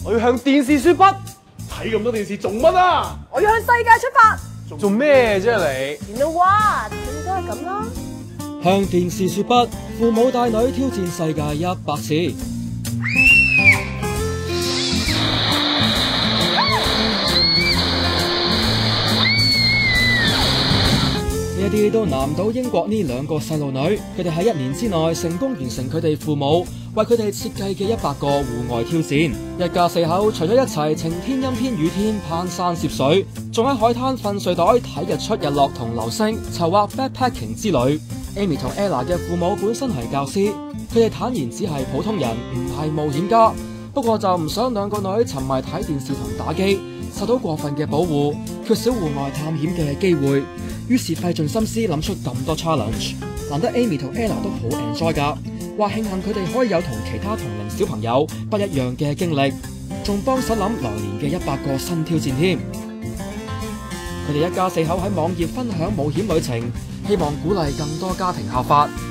我要向電視說不。睇咁多電視做乜啊？ 我要向世界出發。 做咩啫你？ You know what？咁都係咁啦。 向電視說不，父母帶女挑戰世界100次。呢一啲都難唔到英國呢兩個細路女，佢哋喺1年之內成功完成佢哋父母為佢哋設計嘅100個戶外挑戰。一家4口除咗一齊晴天陰天雨天攀山涉水，仲喺海灘瞓睡袋睇日出日落同流星，籌劃 backpacking 之旅。Amy 同 Ella 嘅父母本身係教師，佢哋坦言只係普通人，唔係冒險家。不過就唔想兩個女沉迷睇電視同打機，受到過分嘅保護，缺少戶外探險嘅機會。於是費盡心思諗出咁多 challenge， 難得 Amy 同 Ella 都好 enjoy 㗎，話慶幸佢哋可以有同其他同齡小朋友不一樣嘅經歷，仲幫手諗來年嘅100個新挑戰添。佢哋一家4口喺網頁分享冒險旅程，希望鼓勵更多家庭效法。